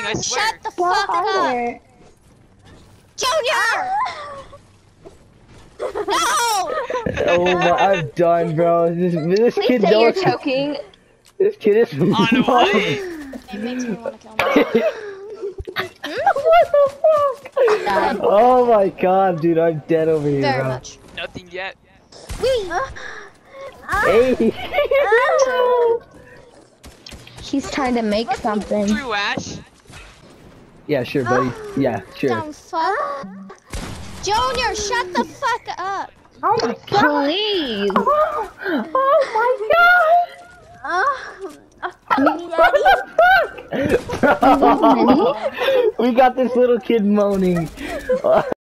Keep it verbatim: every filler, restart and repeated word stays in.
nothing, I swear. Shut the fuck up! Junior! No! Oh my, I'm done, bro. This, this Please kid say you're knows. choking. This kid is. On the way. It makes me want to kill myself. What the fuck? Oh my god, dude, I'm dead over here. Very bro. much. Nothing yet. Wee! Hey. He's trying to make something. Through Ash. Yeah, sure, buddy. Yeah, sure. Dumb fuck. Junior, shut the fuck up! Oh my god. Please. Oh, oh my god. What the fuck? We got this little kid moaning.